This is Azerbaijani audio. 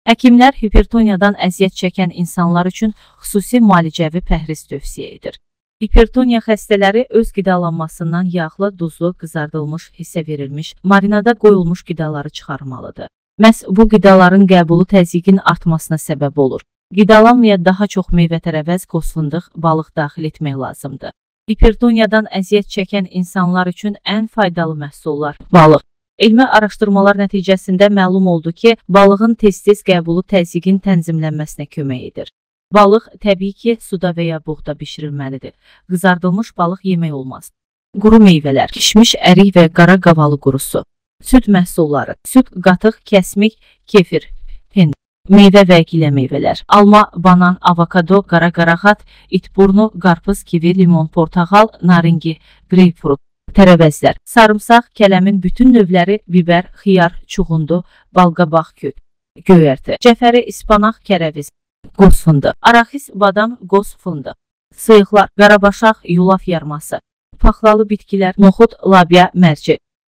Həkimlər hipertoniyadan əziyyət çəkən insanlar üçün xüsusi müalicəvi pəhriz tövsiyə edir. Hipertoniya xəstələri öz qidalanmasından yağlı, duzlu, qızardılmış, hissə verilmiş, marinada qoyulmuş qidaları çıxarmalıdır. Məhz bu qidaların qəbulu təzyiqin artmasına səbəb olur. Qidalanmaya daha çox meyvə-tərəvəz, qoz fındıq, balıq daxil etmək lazımdır. Hipertoniyadan əziyyət çəkən insanlar üçün ən faydalı məhsullar balıq. Elmi araşdırmalar nəticəsində məlum oldu ki, balığın tez-tez qəbulu təzyiqin tənzimlənməsinə kömək edir. Balıq təbii ki, suda və ya buğda bişirilməlidir. Qızardılmış balıq yemək olmaz. Quru meyvələr, kişmiş ərik və qara qavalı qurusu. Süd məhsulları, süd, qatıq, kəsmik, kefir, pendir. Meyvə və gilə meyvələr, alma, banan, avokado, qara qarağat, itburnu, qarpız, kivi, limon, portağal, naringi, qreypfrut. Tərəvəzlər, sarımsaq, kələmin bütün növləri, biber, xiyar, çuğundu, balqabaq kök, göyərti, cəfəri, ispanaq, kərəviz, qoz fındı, araxis, badam, qoz fındı, sıyıqlar, qarabaşaq, yulaf yarması, paxlalı bitkilər, noxud, labya, mərci.